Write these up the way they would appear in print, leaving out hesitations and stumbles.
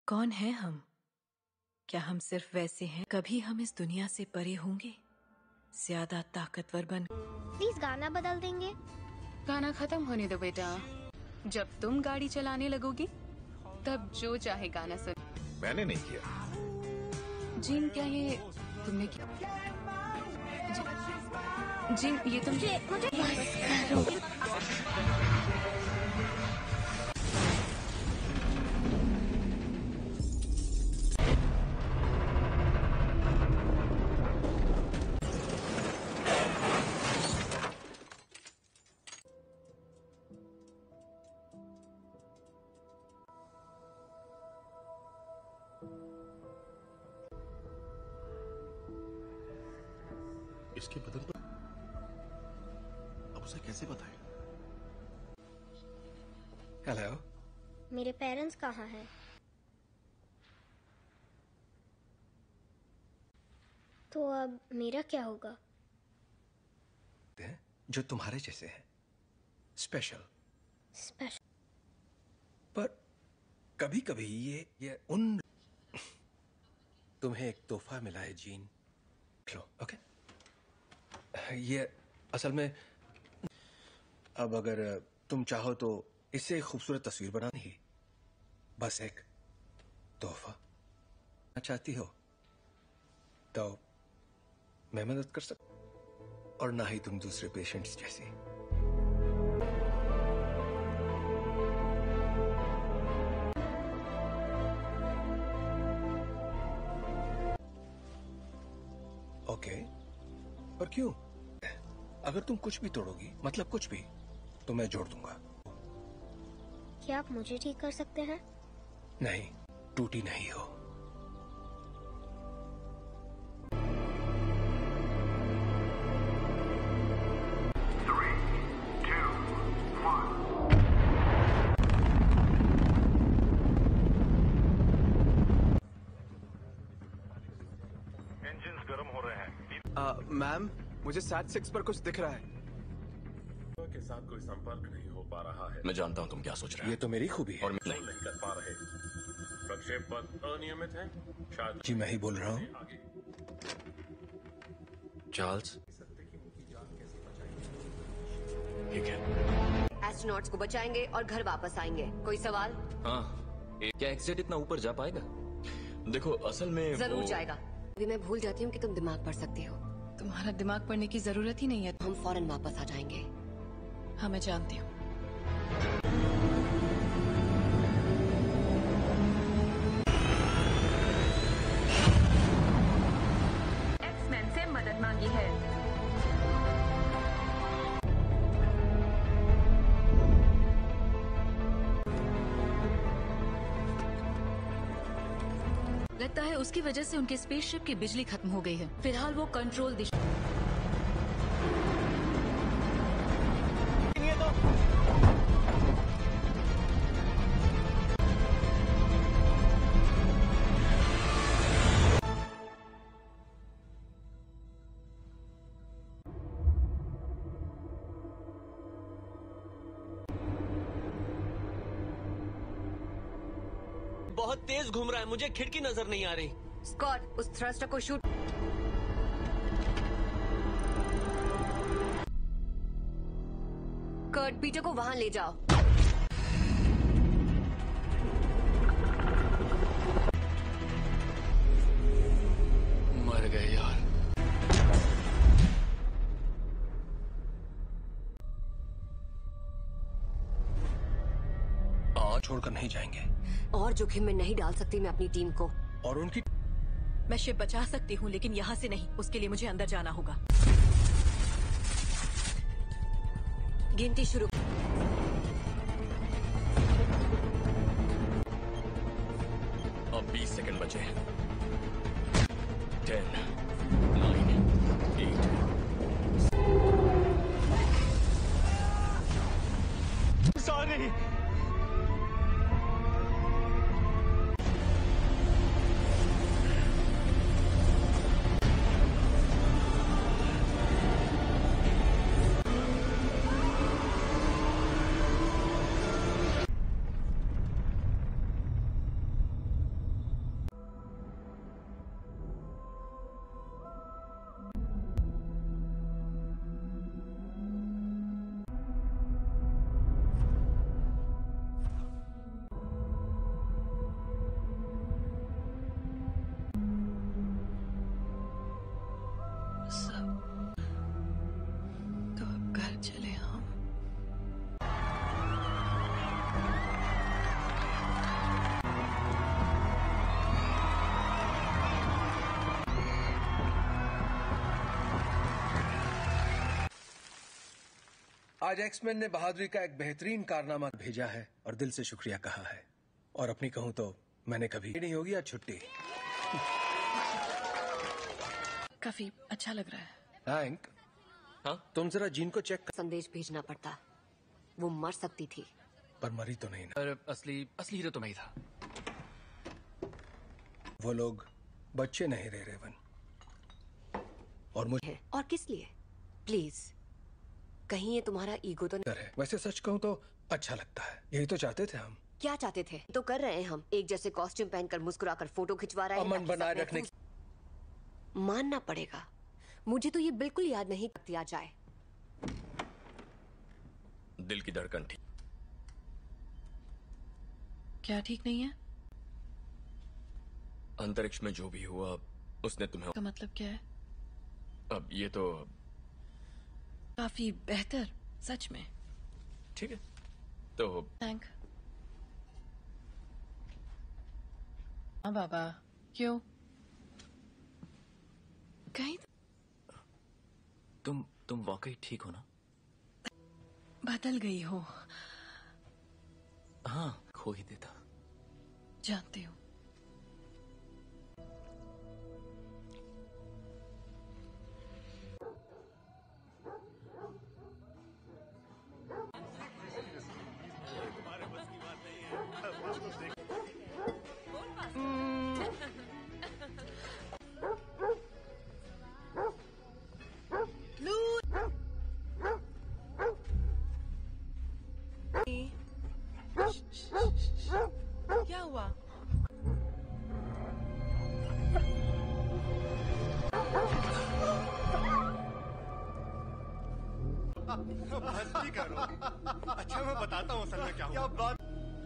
कौन है हम? क्या हम सिर्फ वैसे हैं? कभी हम इस दुनिया से परे होंगे, ज्यादा ताकतवर बन। प्लीज गाना बदल देंगे? गाना खत्म होने दो बेटा। जब तुम गाड़ी चलाने लगोगी तब जो चाहे गाना सुन। मैंने नहीं किया। जिन क्या ये तुमने किया? जिन ये तुम मुझे इसके बदल पर अब उसे कैसे बताएं? हेलो, मेरे पेरेंट्स कहाँ हैं? तो अब मेरा क्या होगा? जो तुम्हारे जैसे हैं, स्पेशल। पर कभी कभी ये उन तुम्हें एक तोहफा मिला है जीन, लो। ओके, ये असल में अब अगर तुम चाहो तो इससे एक खूबसूरत तस्वीर बनानी ही, बस एक तोहफा चाहती हो तो मैं मदद कर सकता, और ना ही तुम दूसरे पेशेंट्स जैसी। ओके, पर क्यों? अगर तुम कुछ भी तोड़ोगी, मतलब कुछ भी, तो मैं जोड़ दूंगा। क्या आप मुझे ठीक कर सकते हैं? नहीं, टूटी नहीं हो। इंजन्स गर्म हो रहे हैं। मैम, मुझे SAT-6 पर कुछ दिख रहा है। के साथ कोई संपर्क नहीं हो पा रहा है। मैं जानता हूं तुम क्या सोच रहे हो। ये तो मेरी खूबी है। और नहीं कर पा रहे। प्रक्षेप पथ अनियमित है। शायद जी मैं ही बोल रहा हूँ। चार्ल्स, ठीक है। एस्ट्रोनॉट्स को बचाएंगे और घर वापस आएंगे। कोई सवाल? हाँ, क्या एक्सजेट इतना ऊपर जा पाएगा? देखो असल में जरूर जाएगा। अभी मैं भूल जाती हूँ कि तुम दिमाग पढ़ सकती हो। तुम्हारा दिमाग पढ़ने की जरूरत ही नहीं है। हम फौरन वापस आ जाएंगे। हाँ, मैं जानती हूँ। एक्समैन से मदद मांगी है। लगता है उसकी वजह से उनके स्पेसशिप की बिजली खत्म हो गई है। फिलहाल वो कंट्रोल दिशा। बहुत तेज घूम रहा है, मुझे खिड़की नजर नहीं आ रही। स्कॉट, उस थ्रस्टर को शूट। कर्ट, पीटर को वहां ले जाओ। मर गए यार। छोड़कर नहीं जाएंगे। और जोखिम में नहीं डाल सकती मैं अपनी टीम को। और उनकी मैं शिप बचा सकती हूँ, लेकिन यहाँ से नहीं। उसके लिए मुझे अंदर जाना होगा। गिनती शुरू। अब 20 सेकंड बचे हैं। 10, 9, 8। सॉरी। आज एक्समैन ने बहादुरी का एक बेहतरीन कारनामा भेजा है और दिल से शुक्रिया कहा है। और अपनी कहूं तो मैंने कभी नहीं होगी आज छुट्टी। काफी अच्छा लग रहा है। हैंक, हाँ? तुम जरा जीन को चेक कर। संदेश भेजना पड़ता, वो मर सकती थी। पर मरी तो नहीं ना। पर असली हीरो तो मैं ही था। वो लोग बच्चे नहीं रहे रेवन। और मुझे और किस लिए? प्लीज, कहीं ये तुम्हारा ईगो तो नहीं? है। वैसे सच कहूं तो अच्छा लगता है। यही तो चाहते थे हम। क्या चाहते थे? तो कर रहे हैं हम। एक जैसे कॉस्ट्यूम पहनकर मुस्कुराकर फोटो खिंचवा रहे हैं। अमन बनाए रखने की। मानना पड़ेगा, मुझे तो ये बिल्कुल याद नहीं दिया जाए। दिल की धड़कन ठीक। क्या ठीक नहीं है? अंतरिक्ष में जो भी हुआ उसने तुम्हें। का मतलब क्या है? अब ये तो काफी बेहतर, सच में। ठीक है तो थैंक। हाँ बाबा, क्यों? कहीं तुम वाकई ठीक हो ना? बदल गई हो। हाँ, खो ही देता। जानती हूँ। क्या हुआ? मस्ती करो। अच्छा मैं बताता हूँ असल में क्या हुआ। बात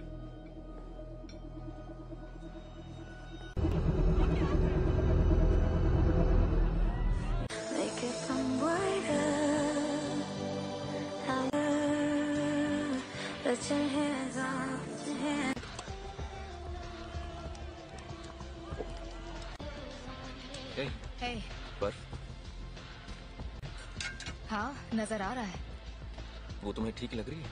हे, पर हाँ नजर आ रहा है। वो तुम्हें ठीक लग रही है?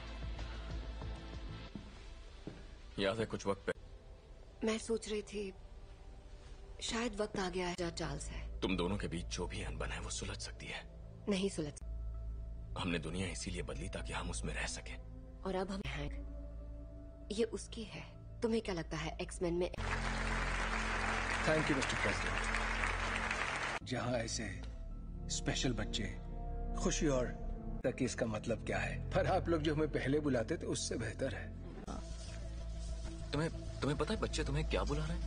याद है कुछ वक्त पहले मैं सोच रही थी शायद वक्त आ गया है। चार्ल्स है। तुम दोनों के बीच जो भी अनबन है वो सुलझ सकती है। नहीं सुलझ। हमने दुनिया इसीलिए बदली ताकि हम उसमें रह सके। और अब हम हैं। ये उसकी है। तुम्हें क्या लगता है एक्समैन में? Thank you mister president. जहां ऐसे स्पेशल बच्चे खुशी और तक इसका मतलब क्या है? पर आप लोग जो हमें पहले बुलाते थे उससे बेहतर है। तुम्हें पता है बच्चे तुम्हें क्या बुला रहे हैं?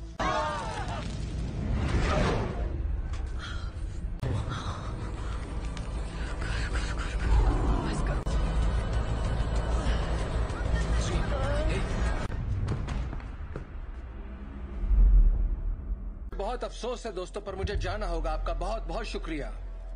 बहुत अफसोस है दोस्तों, पर मुझे जाना होगा। आपका बहुत बहुत शुक्रिया।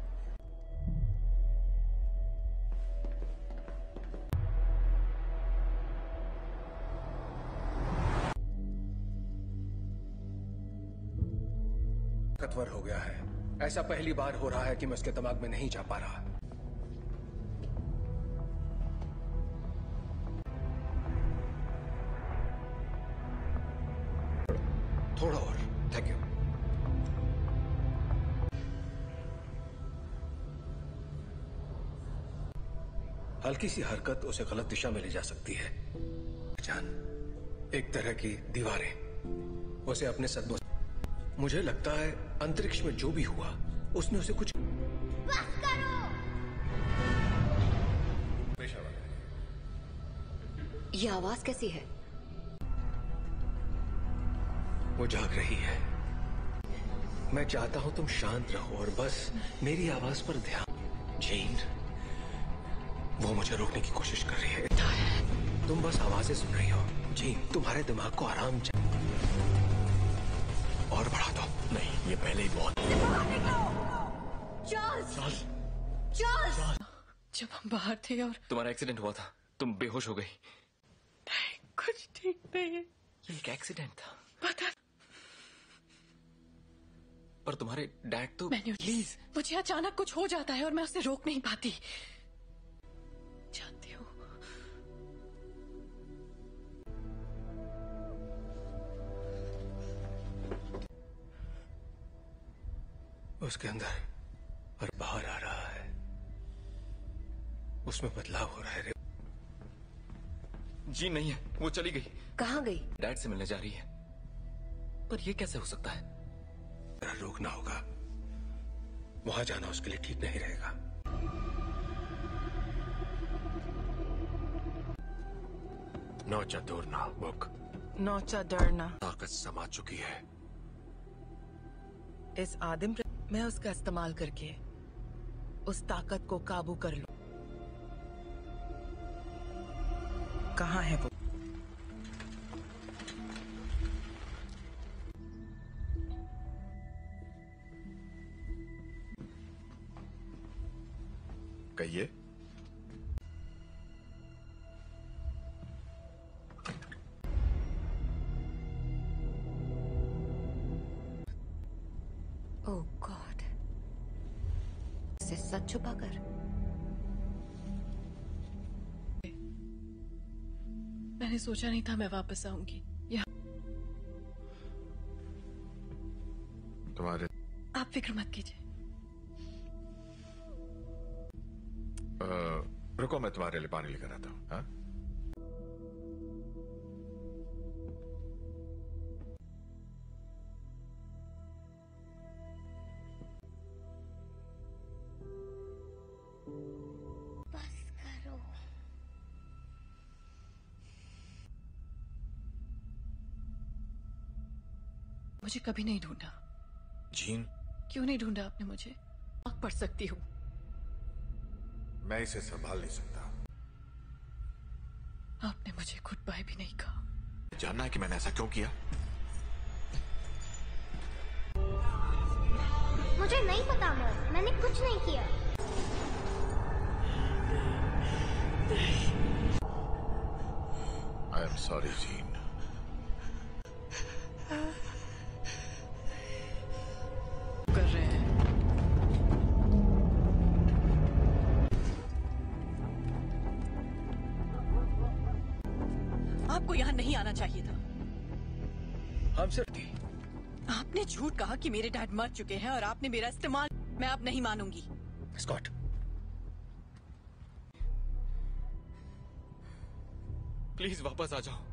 ताकतवर हो गया है। ऐसा पहली बार हो रहा है कि मैं उसके दिमाग में नहीं जा पा रहा। थोड़ा और। Thank you. हल्की सी हरकत उसे गलत दिशा में ले जा सकती है। जान, एक तरह की दीवारें उसे अपने सदमों। मुझे लगता है अंतरिक्ष में जो भी हुआ उसने उसे कुछ। बस करो। ये आवाज कैसी है? वो जाग रही है। मैं चाहता हूं तुम शांत रहो और बस मेरी आवाज पर ध्यान। जीन, वो मुझे रोकने की कोशिश कर रही है। तुम बस आवाजें सुन रही हो। जीन, तुम्हारे दिमाग को आराम और बढ़ा दो। नहीं, ये पहले ही बहुत। चार्ल्स! चार्ल्स! जब हम बाहर थे और तुम्हारा एक्सीडेंट हुआ था, तुम बेहोश हो गई। नहीं, कुछ ठीक नहीं है। ये एक एक्सीडेंट था। पता। पर तुम्हारे डैड तो। प्लीज, मुझे अचानक कुछ हो जाता है और मैं उसे रोक नहीं पाती। उसके अंदर और बाहर आ रहा है, उसमें बदलाव हो रहा है। जी नहीं है, वो चली गई। कहाँ गई? डैड से मिलने जा रही है। पर ये कैसे हो सकता है? रोकना होगा, वहां जाना उसके लिए ठीक नहीं रहेगा। नौचा दूरना बुक, नौचा डरना ताकत समा चुकी है। इस आदिम मैं उसका इस्तेमाल करके उस ताकत को काबू कर लूं। कहाँ है वो? कहिए। ओह गॉड, इसे सच छुपाकर। मैंने सोचा नहीं था मैं वापस आऊंगी यहाँ। तुम्हारे आप फिक्र मत कीजिए। रुको, मैं तुम्हारे लिए पानी लेकर आता हूँ। हाँ? बस करो। मुझे कभी नहीं ढूंढा। जीन, क्यों नहीं ढूंढा आपने मुझे? आग पढ़ सकती हूँ। मैं इसे संभाल नहीं सकता। आपने मुझे गुड बाय भी नहीं कहा। जानना है कि मैंने ऐसा क्यों किया? मुझे नहीं पता मॉम, मैंने कुछ नहीं किया। I am sorry Jean. कर रहे हैं। आपको यहाँ नहीं आना चाहिए था। हम सिर्फ थी। आपने झूठ कहा कि मेरे डैड मर चुके हैं और आपने मेरा इस्तेमाल। मैं अब नहीं मानूंगी। स्कॉट, प्लीज वापस आ जाओ।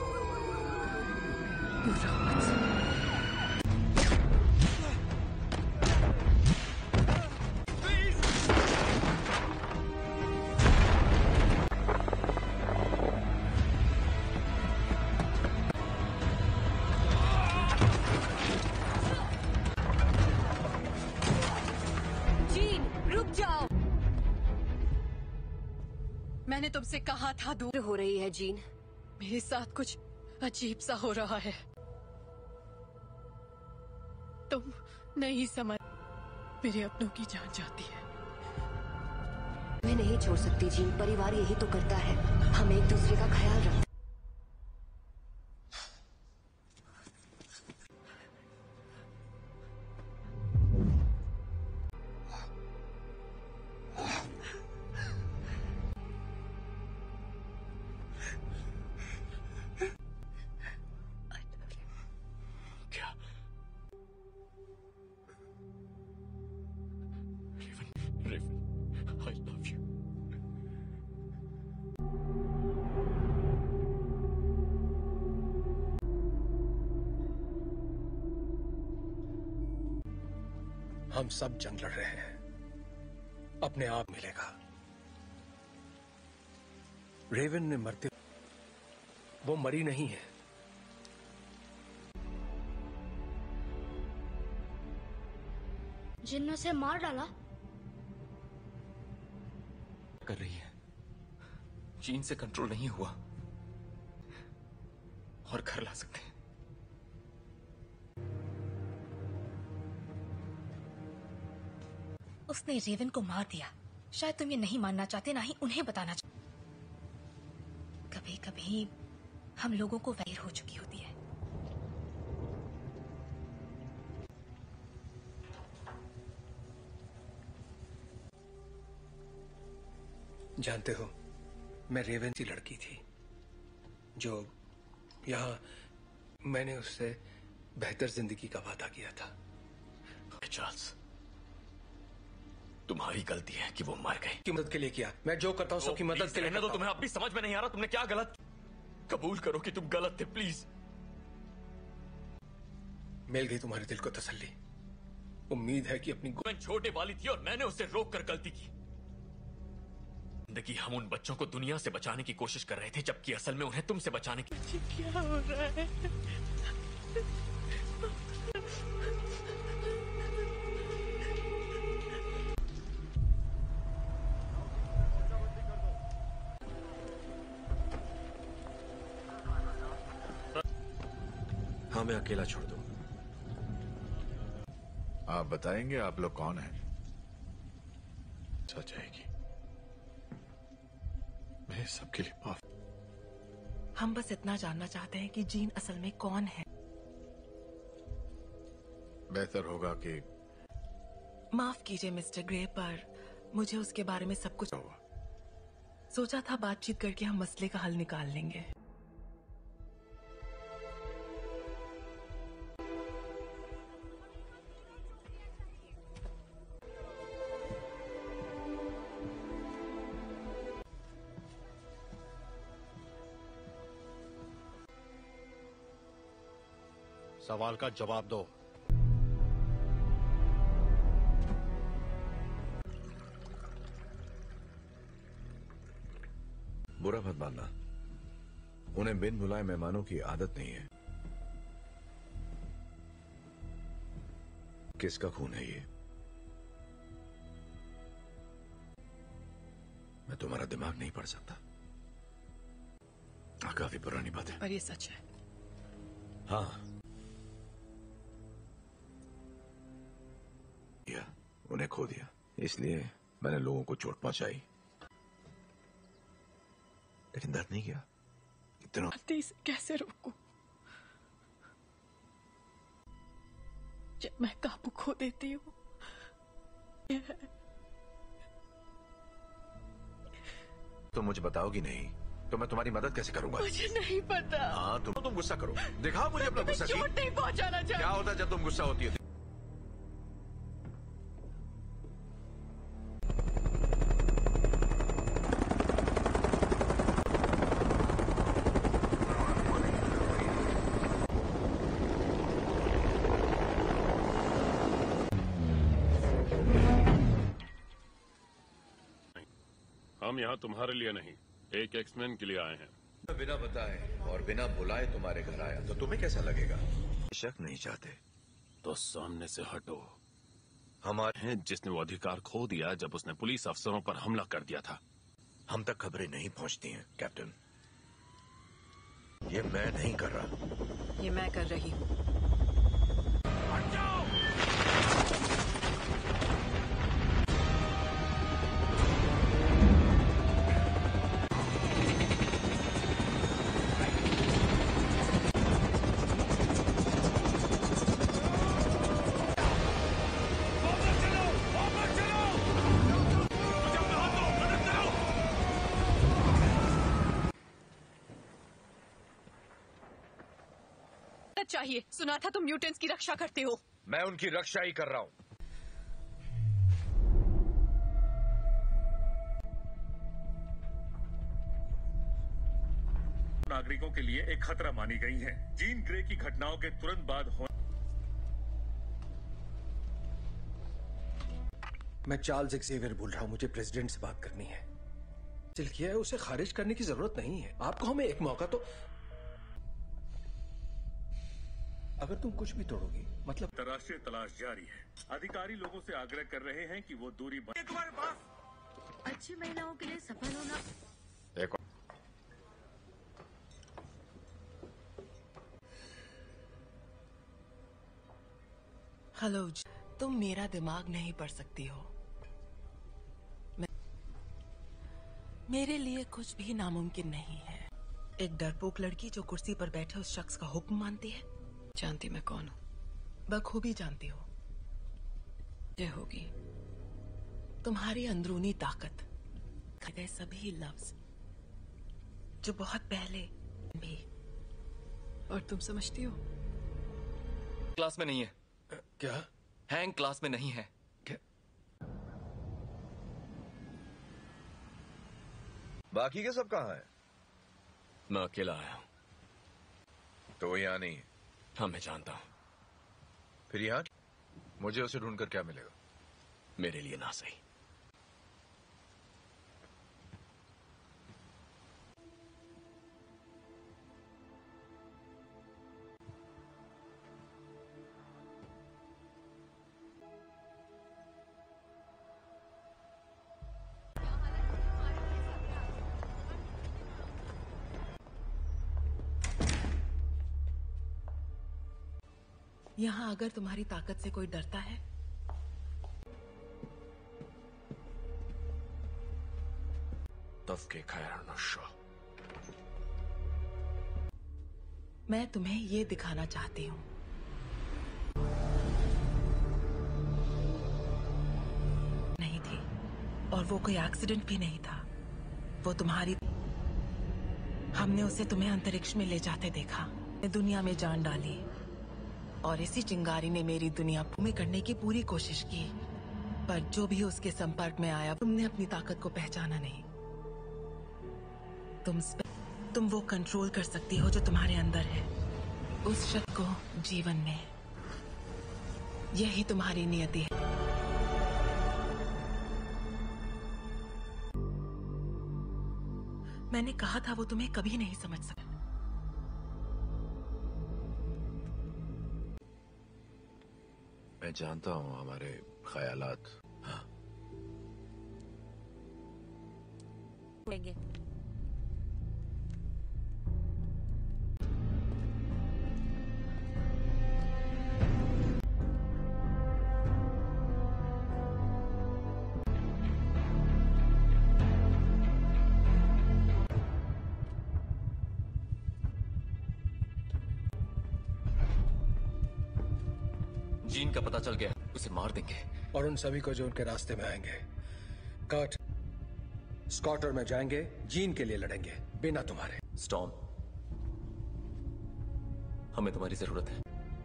जीन, रुक जाओ। मैंने तुमसे कहा था दूर हो रही है जीन। मेरे साथ कुछ अजीब सा हो रहा है। तुम नहीं समझ। मेरे अपनों की जान जाती है। मैं नहीं छोड़ सकती जीन, परिवार यही तो करता है। हम एक दूसरे का ख्याल रखते। I love you. हम सब जंग लड़ रहे हैं, अपने आप मिलेगा। रेवन ने मरते, वो मरी नहीं है। जिन ने उसे मार डाला। कर रही है, जीन से कंट्रोल नहीं हुआ और घर ला सकते हैं। उसने रेवन को मार दिया। शायद तुम ये नहीं मानना चाहते, ना ही उन्हें बताना चाहते। कभी कभी हम लोगों को वैर हो चुकी होती है। जानते हो, मैं रेवन सी लड़की थी जो यहाँ मैंने उससे बेहतर जिंदगी का वादा किया था। चार्ल्स, तुम्हारी गलती है कि वो मर गई। की मदद के लिए किया, मैं जो करता हूँ सबकी मदद के लिए। तो तुम्हें अब भी समझ में नहीं आ रहा तुमने क्या गलत। कबूल करो कि तुम गलत थे प्लीज। मिल गई तुम्हारे दिल को तसल्ली। उम्मीद है कि अपनी छोटे वाली थी और मैंने उसे रोक कर गलती की। जिंदगी हम उन बच्चों को दुनिया से बचाने की कोशिश कर रहे थे, जबकि असल में उन्हें तुमसे बचाने की। क्या हो रहा है? हाँ, मैं अकेला छोड़ दूं। आप बताएंगे आप लोग कौन हैं? सच जाएगी। मैं सबके लिए माफ। हम बस इतना जानना चाहते हैं कि जीन असल में कौन है। बेहतर होगा कि माफ कीजिए मिस्टर ग्रे, पर मुझे उसके बारे में सब कुछ हुआ। सोचा था बातचीत करके हम मसले का हल निकाल लेंगे। सवाल का जवाब दो। बुरा मत मानना, उन्हें बिन बुलाए मेहमानों की आदत नहीं है। किसका खून है ये? मैं तुम्हारा दिमाग नहीं पढ़ सकता। काफी पुरानी बात है, पर ये सच है। हाँ, उन्हें खो दिया, इसलिए मैंने लोगों को चोट पहुंचाई, लेकिन दर्द नहीं किया। इतना इसे कैसे रोकूं? जब मैं काबू खो देती हूँ। तो मुझे बताओगी नहीं तो मैं तुम्हारी मदद कैसे करूंगा? मुझे नहीं पता। हाँ, तुम गुस्सा करो, दिखाओ मुझे अपना गुस्सा। चोट नहीं पहुंचाना चाहती। क्या होता है जब तुम गुस्सा होती है? हम यहाँ तुम्हारे लिए नहीं, एक एक्समैन के लिए आए हैं। बिना बताए और बिना बुलाए तुम्हारे घर आया तो तुम्हें कैसा लगेगा? शक नहीं चाहते तो सामने से हटो। हमारे हैं जिसने वो अधिकार खो दिया जब उसने पुलिस अफसरों पर हमला कर दिया था। हम तक खबरें नहीं पहुंचती हैं कैप्टन। ये मैं नहीं कर रहा, ये मैं कर रही हूँ। चाहिए, सुना था तुम म्यूटेंट्स की रक्षा करते हो। मैं उनकी रक्षा ही कर रहा हूं। नागरिकों के लिए एक खतरा मानी गई हैं। जीन ग्रे की घटनाओं के तुरंत बाद मैं चार्ल्स एक्सेवियर बोल रहा हूं, मुझे प्रेसिडेंट से बात करनी है। दिल किया है, उसे खारिज करने की जरूरत नहीं है। आपको हमें एक मौका तो। अगर तुम कुछ भी तोड़ोगी मतलब। अंतर्राष्ट्रीय तलाश जारी है। अधिकारी लोगों से आग्रह कर रहे हैं कि वो दूरी तुम्हारे पास अच्छी महिलाओं के लिए सफल होना। एक हेलो, तुम मेरा दिमाग नहीं पढ़ सकती हो। मेरे लिए कुछ भी नामुमकिन नहीं है। एक डरपोक लड़की जो कुर्सी पर बैठे उस शख्स का हुक्म मानती है। जानती मैं कौन हूँ। बखूबी जानती हो। ये होगी तुम्हारी अंदरूनी ताकत, गए सभी लफ्ज जो बहुत पहले भी। और तुम समझती हो क्लास में नहीं है। क्या? हैंग क्लास में नहीं है। बाकी के सब कहाँ हैं? मैं अकेला आया हूं। तो वो यहाँ नहीं है? हाँ, मैं जानता हूं। फिर यहाँ मुझे उसे ढूंढकर क्या मिलेगा? मेरे लिए ना सही। यहाँ अगर तुम्हारी ताकत से कोई डरता है तफके खैर नशा। मैं तुम्हें ये दिखाना चाहती हूँ। नहीं थी, और वो कोई एक्सीडेंट भी नहीं था। वो तुम्हारी, हमने उसे तुम्हें अंतरिक्ष में ले जाते देखा, दुनिया में जान डाली, और इसी चिंगारी ने मेरी दुनिया भूमि करने की पूरी कोशिश की। पर जो भी उसके संपर्क में आया, तुमने अपनी ताकत को पहचाना नहीं। तुम वो कंट्रोल कर सकती हो जो तुम्हारे अंदर है, उस शक्ति को जीवन में। यही तुम्हारी नियति है। मैंने कहा था वो तुम्हें कभी नहीं समझ सका। मैं जानता हूँ हमारे ख्यालात। हाँ। लेंगे। जीन का पता चल गया, उसे मार देंगे। और उन सभी को जो उनके रास्ते में आएंगे। कर्ट, स्कॉट और मैं जाएंगे, जीन के लिए लड़ेंगे, बिना तुम्हारे। स्टॉर्म, हमें तुम्हारी जरूरत है।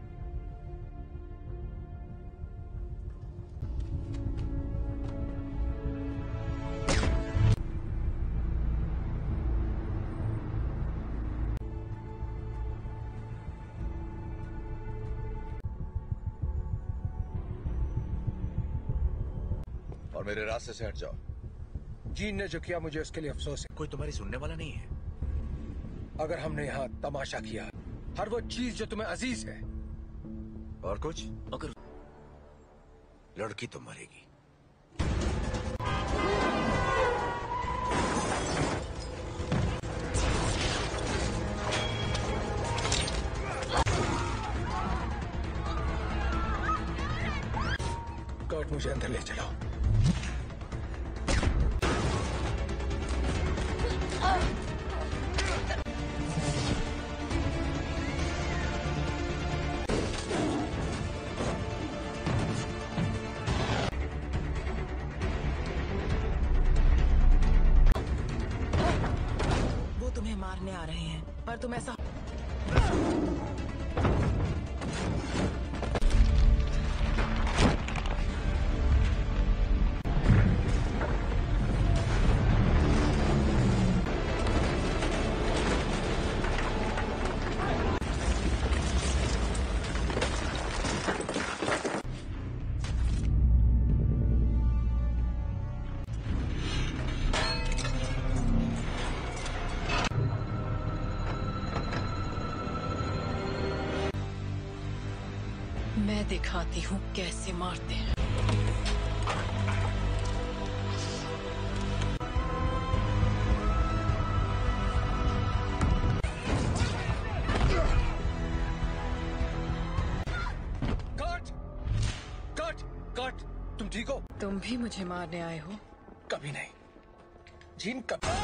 मेरे रास्ते से हट जाओ। जीन ने जो किया मुझे उसके लिए अफसोस है। कोई तुम्हारी सुनने वाला नहीं है। अगर हमने यहाँ तमाशा किया, हर वो चीज जो तुम्हें अजीज है, और कुछ, अगर लड़की तो मरेगी। कर्ट, मुझे अंदर ले चलो। वो तुम्हें मारने आ रहे हैं, पर तुम ऐसा मैं दिखाती हूँ कैसे मारते हैं। कर्ट, तुम ठीक हो? तुम भी मुझे मारने आए हो? कभी नहीं। Jean,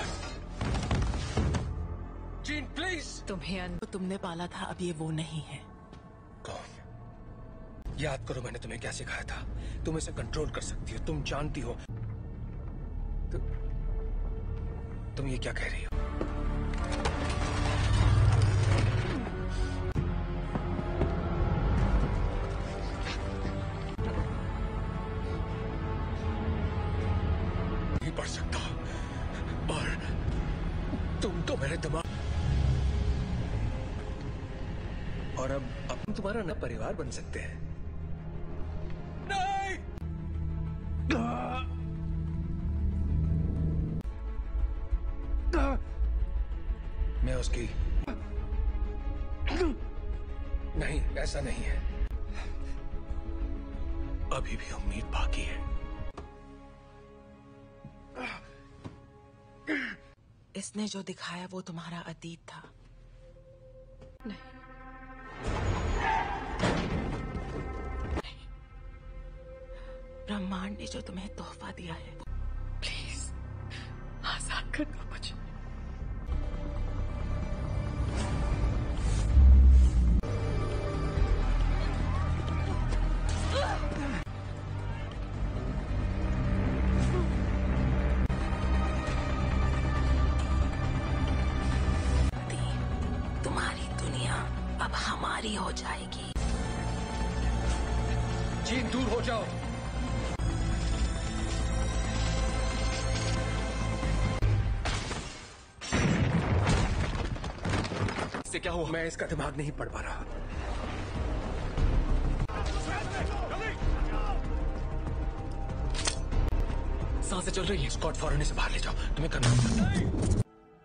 Jean please. तुमने पाला था, अब ये वो नहीं है। कौन? याद करो मैंने तुम्हें क्या सिखाया था। तुम इसे कंट्रोल कर सकती हो, तुम जानती हो। तुम ये क्या कह रही हो? नहीं पढ़ सकता, और तुम्हारे दिमाग और अब तुम्हारा ना परिवार बन सकते हैं। नहीं! मैं उसकी नहीं, ऐसा नहीं है। अभी भी उम्मीद बाकी है। इसने जो दिखाया वो तुम्हारा अतीत था। नहीं, ब्रह्मांड ने जो तुम्हें तोहफा दिया है, प्लीज आजाद कर दो मुझे। तुम्हारी दुनिया अब हमारी हो जाएगी। जीन, दूर हो जाओ। इससे क्या हुआ? मैं इसका दिमाग नहीं पढ़ पा रहा। सांसें चल रही है। स्कॉट फौरन इसे बाहर ले जाओ। तुम्हें करना होगा।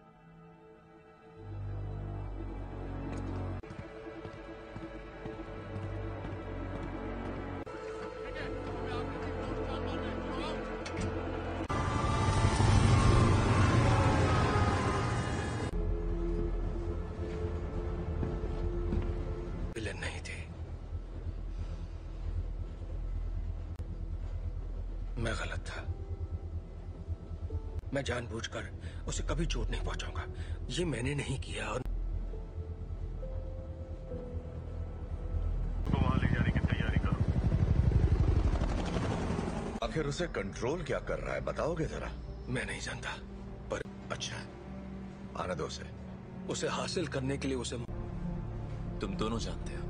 विलन नहीं थे, मैं गलत था। मैं जानबूझकर उसे कभी चोट नहीं पहुंचाऊंगा। ये मैंने नहीं किया। और तो वहां ले जाने की तैयारी करो। आखिर उसे कंट्रोल क्या कर रहा है, बताओगे जरा? मैं नहीं जानता, पर अच्छा, आने दो उसे। उसे हासिल करने के लिए उसे तुम दोनों जानते हो।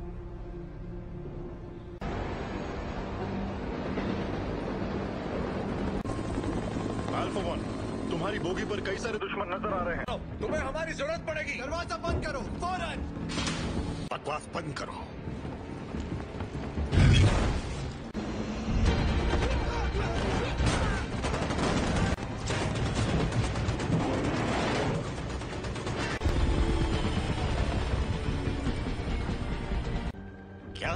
अल्फा 1, तुम्हारी बोगी पर कई सारे दुश्मन नजर आ रहे हैं। तुम्हें हमारी जरूरत पड़ेगी। दरवाजा बंद करो फौरन। बकवास बंद करो। क्या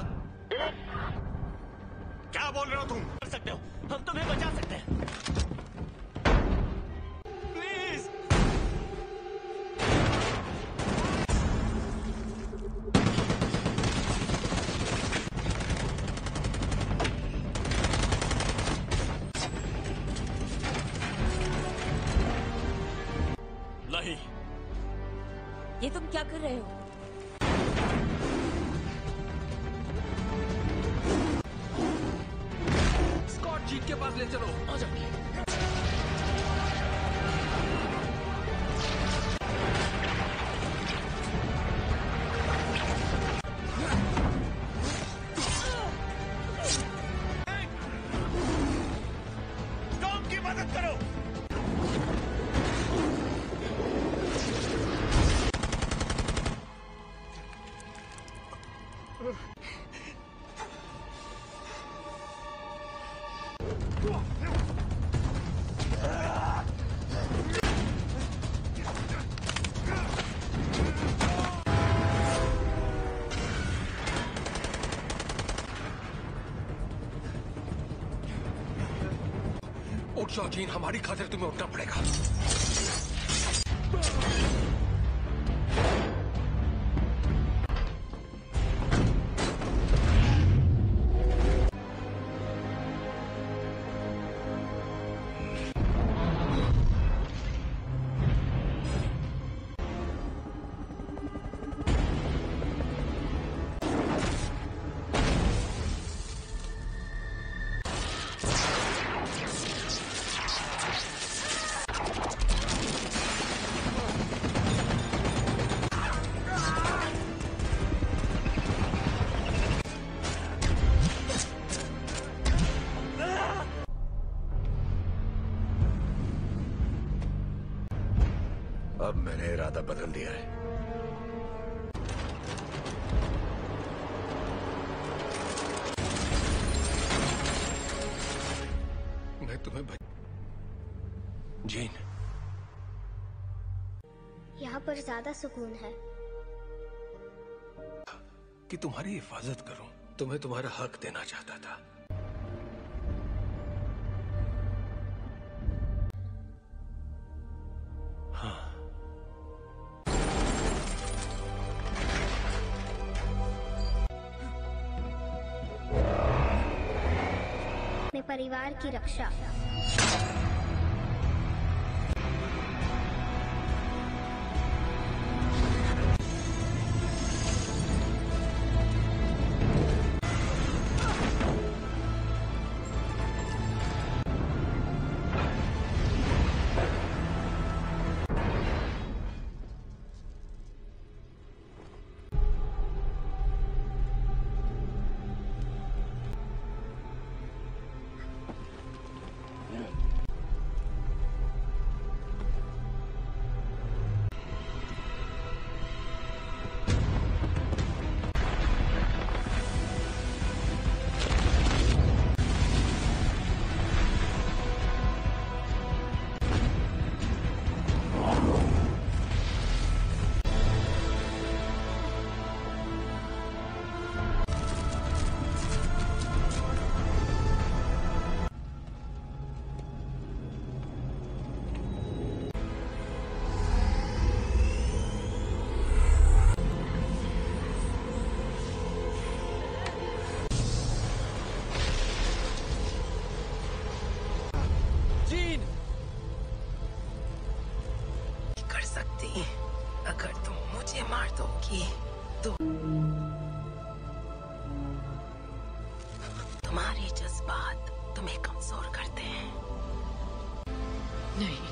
क्या बोल रहे हो तुम? कर सकते हो, हम तुम्हें बचा सकते हैं। प्लीज। नहीं, ये तुम क्या कर रहे हो? स्कॉट जीत के पास ले चलो। आ जाओ। टॉम की मदद करो। उठ जाओ जीन, हमारी खातिर तुम्हें उठना पड़ेगा। ध्यान दिया है। मैं तुम्हें जीन, यहाँ पर ज्यादा सुकून है। कि तुम्हारी हिफाजत करूं, तुम्हें तुम्हारा हक देना चाहता था। हाँ, अपने परिवार की रक्षा। कर सकती, अगर तुम मुझे मार दोगी तो तुम्हारे जज्बात तुम्हें कमजोर करते हैं। नहीं,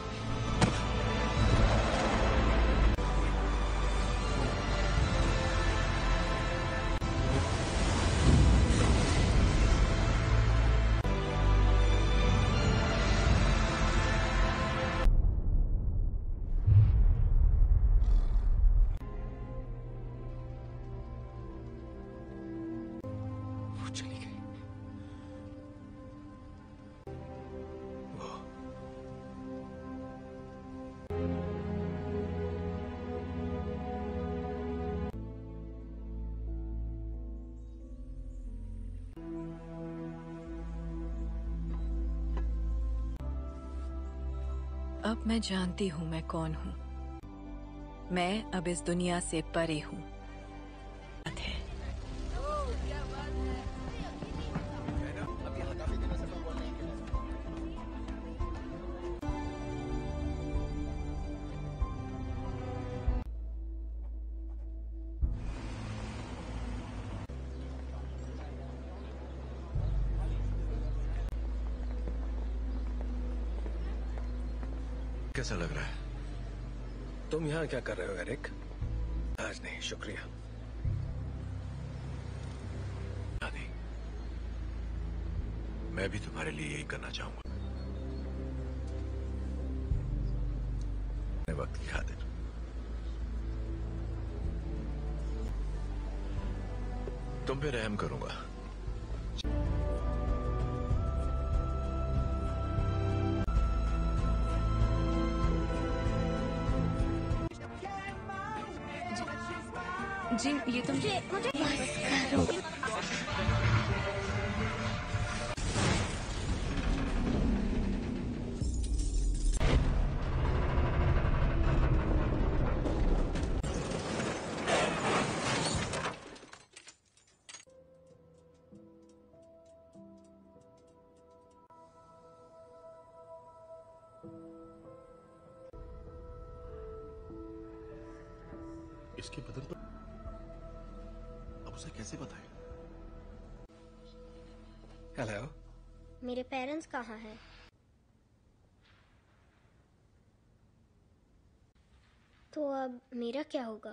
चली गई। अब मैं जानती हूँ मैं कौन हूँ। मैं अब इस दुनिया से परे हूँ। कैसा लग रहा है? तुम यहाँ क्या कर रहे हो एरिक? आज नहीं, शुक्रिया। आदि, मैं भी तुम्हारे लिए यही करना चाहूंगा। वक्त की खातिर तुम पे रहम करूंगा। जी, ये तुम मुझे इसके बदन पर अब उसे कैसे बताएं? हेलो, मेरे पेरेंट्स कहाँ हैं? तो अब मेरा क्या होगा?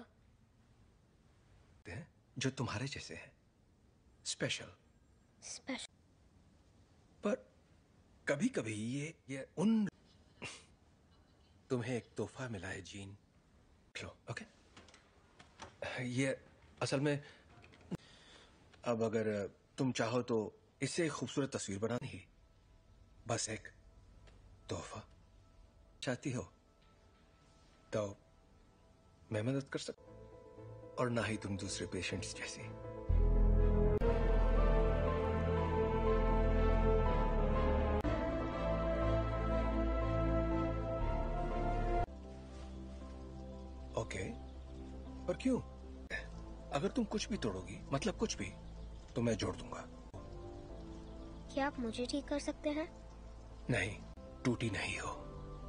जो तुम्हारे जैसे हैं, स्पेशल। स्पेशल। पर कभी कभी ये उन तुम्हें एक तोहफा मिला है जीन, लो, ओके? ये असल में अब अगर तुम चाहो तो इससे एक खूबसूरत तस्वीर बनानी ही, बस एक तोहफा चाहती हो तो मैं मदद कर सकता, और ना ही तुम दूसरे पेशेंट्स जैसी। ओके, पर क्यों? अगर तुम कुछ भी तोड़ोगी, मतलब कुछ भी, तो मैं जोड़ दूंगा। क्या आप मुझे ठीक कर सकते हैं? नहीं, टूटी नहीं हो।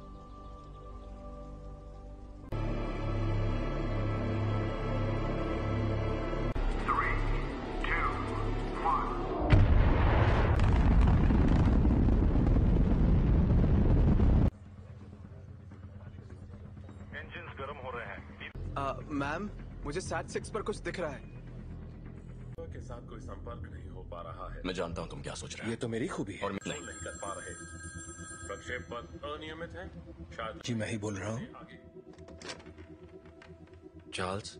मैम, मुझे SAT-6 पर कुछ दिख रहा है। के साथ कोई संपर्क नहीं हो पा रहा है। मैं जानता हूँ तुम क्या सोच रहे हो। ये तो मेरी खूबी है। और नहीं कर पा रहे। प्रक्षेप पथ अनियमित है शायद। जी मैं ही बोल रहा हूँ। चार्ल्स,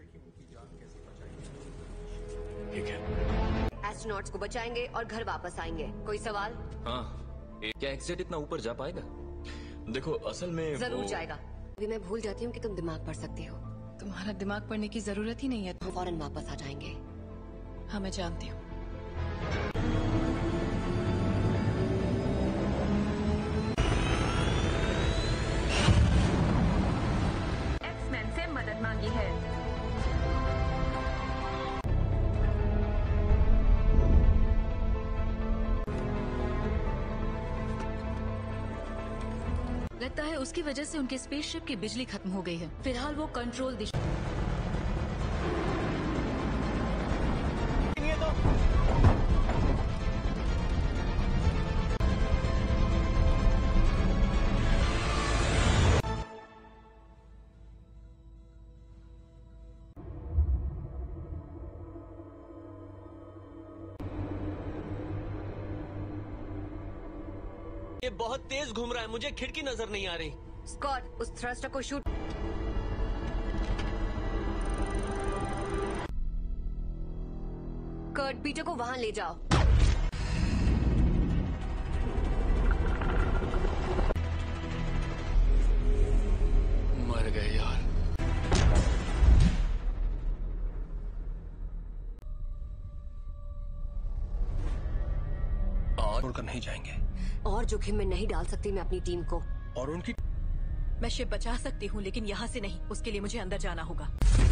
ठीक है। एस्ट्रोनॉट्स को बचाएंगे और घर वापस आएंगे। कोई सवाल? हाँ, क्या एक्सेट इतना ऊपर जा पाएगा? देखो असल में जरूर जाएगा। अभी मैं भूल जाती हूँ कि तुम दिमाग पढ़ सकती हो। तुम्हारा दिमाग पढ़ने की जरूरत ही नहीं है। हम फौरन वापस आ जाएंगे। हाँ मैं जानती हूँ। एक्समैन से मदद मांगी है। लगता है उसकी वजह से उनके स्पेसशिप की बिजली खत्म हो गई है। फिलहाल वो कंट्रोल दिशा ये बहुत तेज घूम रहा है, मुझे खिड़की नजर नहीं आ रही। स्कॉट, उस थ्रस्टर को शूट। कर्ट, पीटर को वहां ले जाओ। मर गए यार। छोड़कर नहीं जाएंगे। और जोखिम में नहीं डाल सकती मैं अपनी टीम को। और उनकी मैं शिप बचा सकती हूँ, लेकिन यहाँ से नहीं। उसके लिए मुझे अंदर जाना होगा।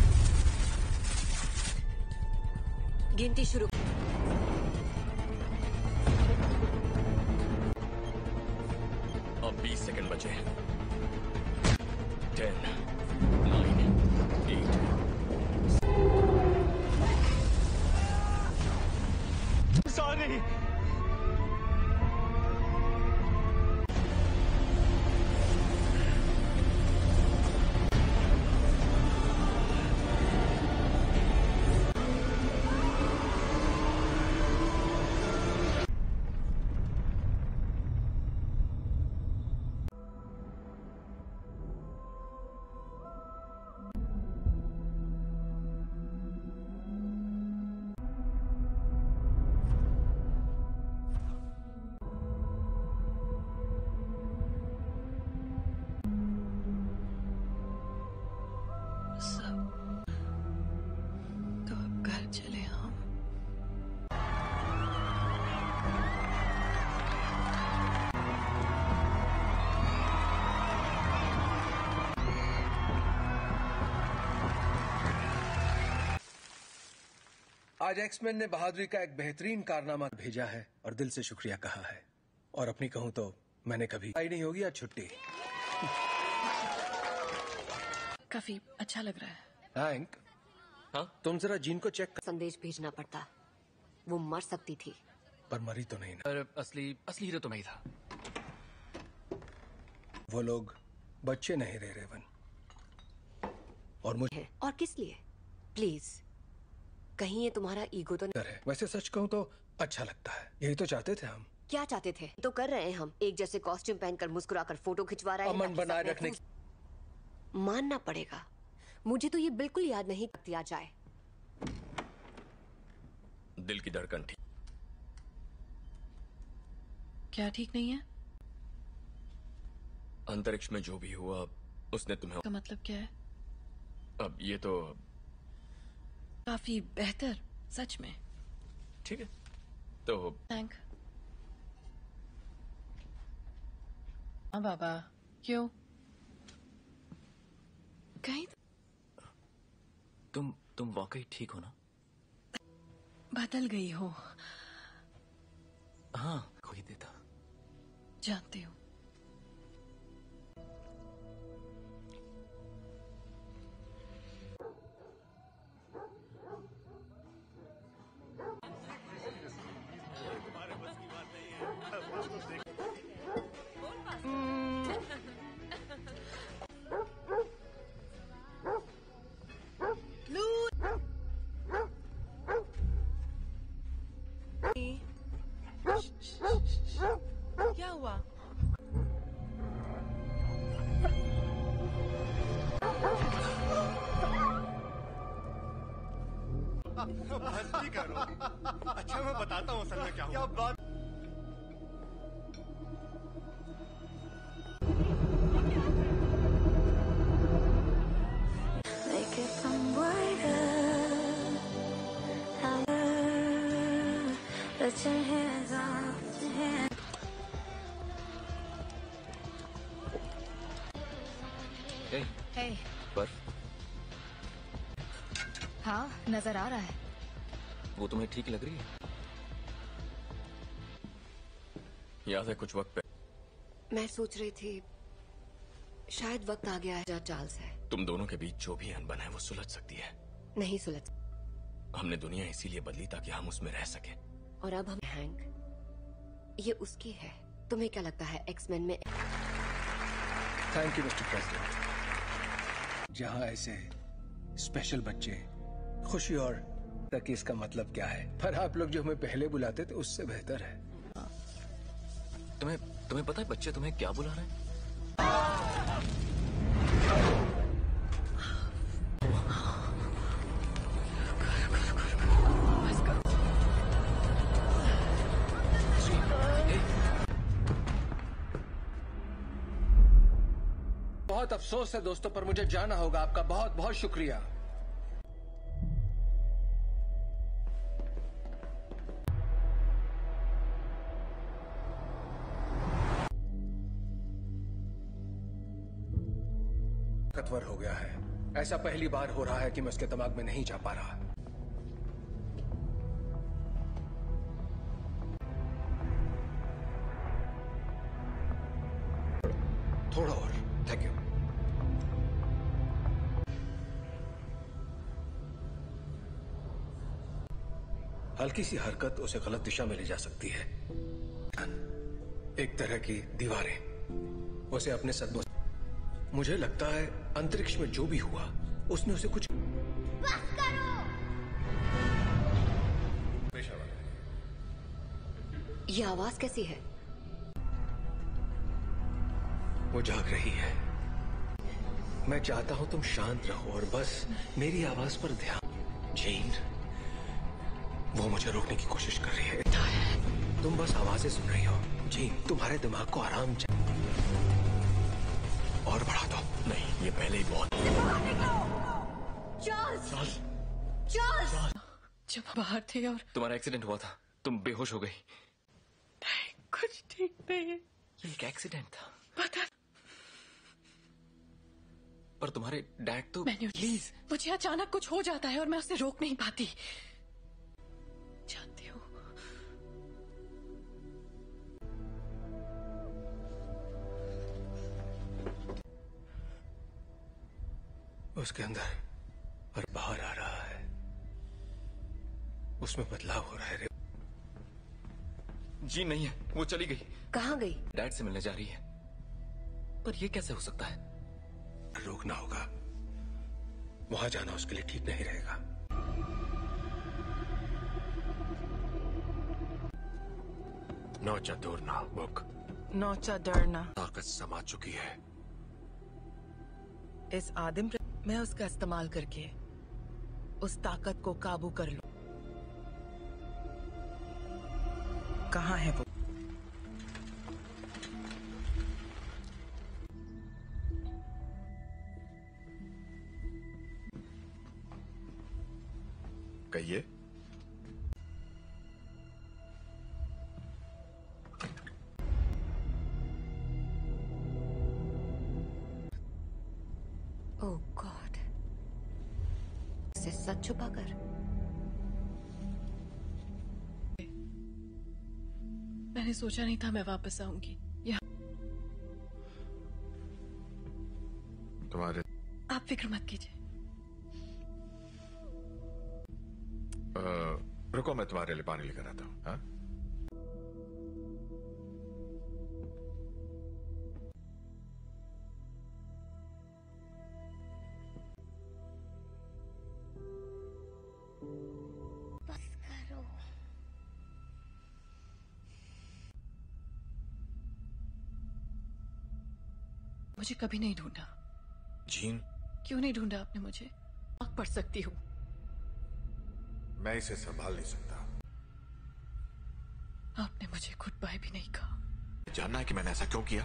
गिनती शुरू। अब 20 सेकंड बचे। 10, 9, 8। सॉरी। तो अब घर चले हम। आज एक्समैन ने बहादुरी का एक बेहतरीन कारनामा भेजा है और दिल से शुक्रिया कहा है। और अपनी कहूं तो मैंने कभी आई नहीं होगी आज छुट्टी। काफी अच्छा लग रहा है। हैंक, हाँ? तुम जरा जीन को चेक कर। संदेश भेजना पड़ता। वो मर सकती थी। पर मरी तो नहीं ना। पर असली हीरो तो मैं ही था। वो लोग बच्चे नहीं रहे रेवन। और मुझे और किस लिए? प्लीज, कहीं ये तुम्हारा ईगो तो नहीं है? वैसे सच कहूं तो अच्छा लगता है। यही तो चाहते थे हम। क्या चाहते थे तो कर रहे हैं हम। एक जैसे कॉस्ट्यूम पहनकर मुस्कुराकर फोटो खिंचवा रहे हैं। अमन बनाए रखने। मानना पड़ेगा मुझे तो ये बिल्कुल याद नहीं दिया जाए। दिल की धड़कन ठीक। क्या ठीक नहीं है? अंतरिक्ष में जो भी हुआ उसने तुम्हें। का मतलब क्या है? अब ये तो काफी बेहतर, सच में। ठीक है तो थैंक। हाँ बाबा, क्यों? कहीं तुम वाकई ठीक हो ना? बदल गई हो। हाँ, कोई देता। जानती हूँ। क्या हुआ? मस्ती करो। अच्छा मैं बताता हूँ असल में क्या हुआ। बात Hey. पर हाँ, नजर आ रहा है। वो तुम्हें ठीक लग रही है? याद है कुछ वक्त पे मैं सोच रही थी शायद वक्त आ गया है। चार्ल्स है। तुम दोनों के बीच जो भी अनबन है वो सुलझ सकती है। नहीं सुलझ। हमने दुनिया इसीलिए बदली ताकि हम उसमें रह सके। और अब हम हैंक, ये उसकी है। तुम्हें क्या लगता है एक्समैन में? Thank you mister president. जहाँ ऐसे स्पेशल बच्चे खुशी और तक इसका मतलब क्या है, पर आप लोग जो हमें पहले बुलाते थे उससे बेहतर है। तुम्हें पता है बच्चे तुम्हें क्या बुला रहे हैं? बहुत अफसोस है दोस्तों, पर मुझे जाना होगा। आपका बहुत बहुत शुक्रिया। ताकतवर हो गया है। ऐसा पहली बार हो रहा है कि मैं उसके दिमाग में नहीं जा पा रहा। थोड़ा और। Thank you. हल्की सी हरकत उसे गलत दिशा में ले जा सकती है। एक तरह की दीवारें उसे अपने सदमों। मुझे लगता है अंतरिक्ष में जो भी हुआ उसने उसे कुछ। बस करो। ये आवाज कैसी है? वो जाग रही है। मैं चाहता हूं तुम शांत रहो और बस मेरी आवाज पर ध्यान। जीन, वो मुझे रोकने की कोशिश कर रही है। तुम बस आवाजें सुन रही हो। जीन, तुम्हारे दिमाग को आराम चाहिए। और बढ़ा दो। नहीं, ये पहले ही बहुत। चार्ल्स! चार्ल्स! जब बाहर थे और तुम्हारा एक्सीडेंट हुआ था, तुम बेहोश हो गई। कुछ ठीक नहीं है। ये एक एक्सीडेंट था। पता। पर तुम्हारे डैड तो। प्लीज, मुझे अचानक कुछ हो जाता है और मैं उसे रोक नहीं पाती। जानती हूँ। उसके अंदर और बाहर आ रहा है। उसमें बदलाव हो रहा है। जी नहीं है, वो चली गई। कहाँ गई? डैड से मिलने जा रही है। पर ये कैसे हो सकता है? रोकना होगा। वहां जाना उसके लिए ठीक नहीं रहेगा। नौचा दूरना बुक। नौचा डरना। ताकत समा चुकी है। इस आदिम मैं उसका इस्तेमाल करके उस ताकत को काबू कर लूं। कहाँ है वो? कहिए। ओह गॉड, उसे सच छुपाकर। मैंने सोचा नहीं था मैं वापस आऊंगी यहाँ। तुम्हारे आप फिक्र मत कीजिए। रुको, मैं तुम्हारे लिए पानी लेकर आता हूँ। हाँ? बस करो। मुझे कभी नहीं ढूंढा। जीन, क्यों नहीं ढूंढा आपने मुझे? आग पढ़ सकती हूँ। मैं इसे संभाल नहीं सकता। आपने मुझे गुड बाय भी नहीं कहा। जानना है कि मैंने ऐसा क्यों किया?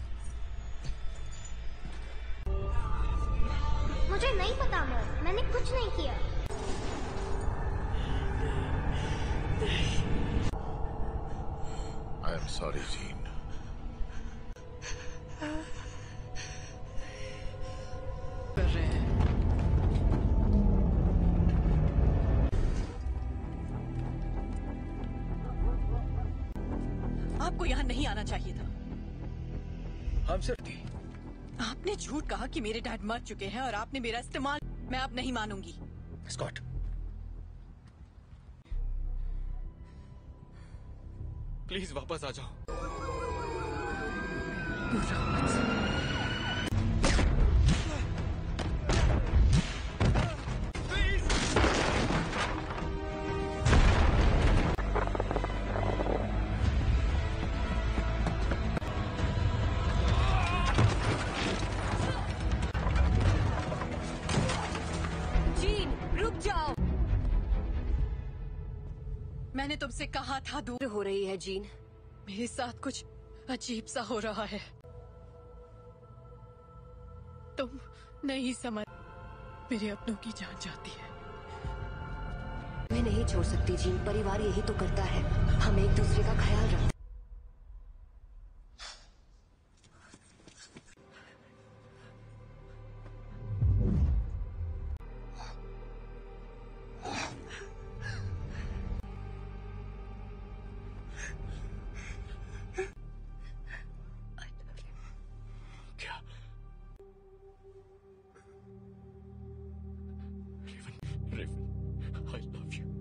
मुझे नहीं पता मॉम, मैंने कुछ नहीं किया। I am sorry Jean. कर रहे हैं। आपको यहाँ नहीं आना चाहिए था। हम सिर्फ थी। आपने झूठ कहा कि मेरे डैड मर चुके हैं और आपने मेरा इस्तेमाल। मैं अब नहीं मानूंगी। स्कॉट, प्लीज वापस आ जाओ। जीन, रुक जाओ। मैंने तुमसे कहा था दूर हो रही है जीन। मेरे साथ कुछ अजीब सा हो रहा है। तुम नहीं समझ। मेरे अपनों की जान जाती है। मैं नहीं छोड़ सकती जीन, परिवार यही तो करता है। हम एक दूसरे का ख्याल रखते। I love you.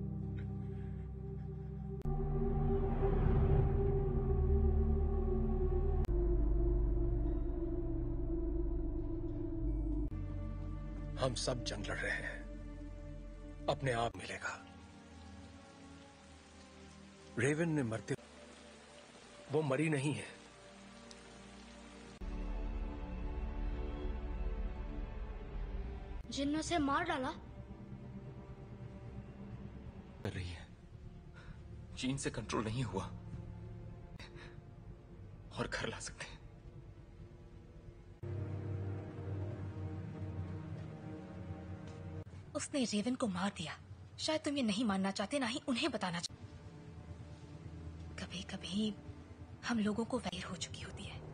हम सब जंग लड़ रहे हैं। अपने आप मिलेगा। रेवन ने मरते, वो मरी नहीं है। जिन ने उसे मार डाला। कर रही है। जीन से कंट्रोल नहीं हुआ और घर ला सकते हैं। उसने रेवन को मार दिया। शायद तुम ये नहीं मानना चाहते, ना ही उन्हें बताना चाहते। कभी कभी हम लोगों को वैर हो चुकी होती है।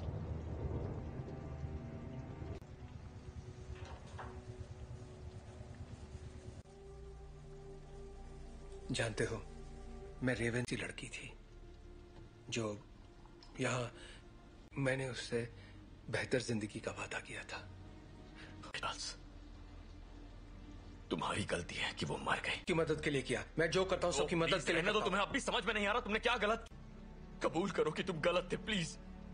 जानते हो, मैं रेवन सी लड़की थी जो यहाँ मैंने उससे बेहतर जिंदगी का वादा किया था। तुम्हारी गलती है कि वो मर गए। की मदद के लिए किया। मैं जो करता हूँ सबकी मदद के लिए करता हूँ। तुम्हें अब भी समझ में नहीं आ रहा तुमने क्या गलत। कबूल करो कि तुम गलत थे प्लीज।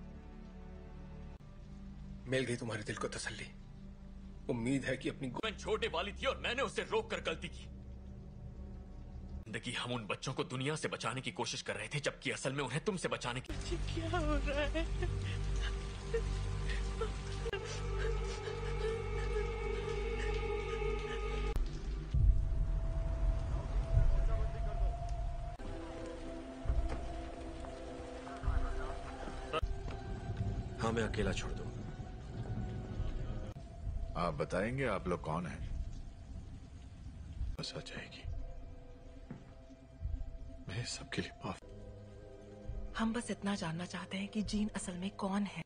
मिल गई तुम्हारे दिल को तसल्ली। उम्मीद है कि अपनी छोटे वाली थी और मैंने उसे रोक कर गलती की। जिंदगी हम उन बच्चों को दुनिया से बचाने की कोशिश कर रहे थे, जबकि असल में उन्हें तुमसे बचाने की। क्या हो रहा है? हाँ, मैं अकेला छोड़ दूं। आप बताएंगे आप लोग कौन हैं? बस आ जाएगी। मैं सबके लिए माफ। हम बस इतना जानना चाहते हैं कि जीन असल में कौन है।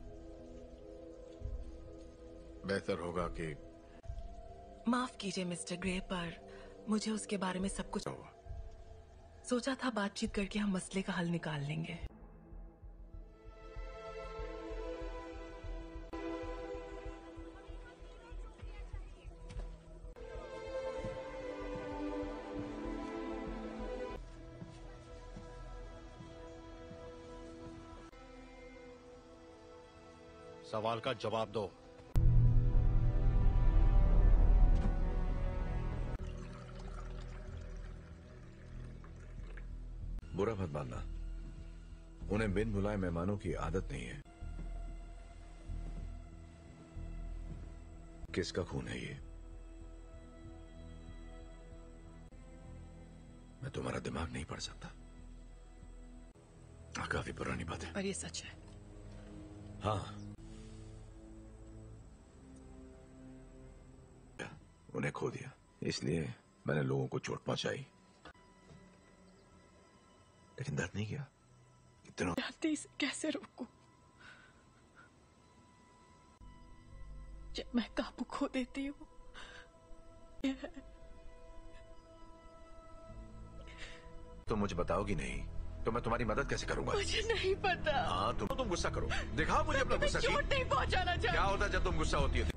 बेहतर होगा कि माफ कीजिए मिस्टर ग्रे, पर मुझे उसके बारे में सब कुछ सोचा था। बातचीत करके हम मसले का हल निकाल लेंगे। सवाल का जवाब दो। बुरा मत मानना, उन्हें बिन बुलाए मेहमानों की आदत नहीं है। किसका खून है ये? मैं तुम्हारा दिमाग नहीं पढ़ सकता। काफी पुरानी बात है, पर ये सच है। हाँ, उन्हें खो दिया, इसलिए मैंने लोगों को चोट पहुंचाई, लेकिन दर्द नहीं किया। इतना जल्दी से कैसे रोकूं? जब मैं काबू खो देती हूँ। तो मुझे बताओगी नहीं तो मैं तुम्हारी मदद कैसे करूंगा? मुझे नहीं पता। हाँ, तुम गुस्सा करो, दिखाओ मुझे अपना गुस्सा। चोट नहीं पहुंचाना चाहिए। क्या होता है जब तुम गुस्सा होती है?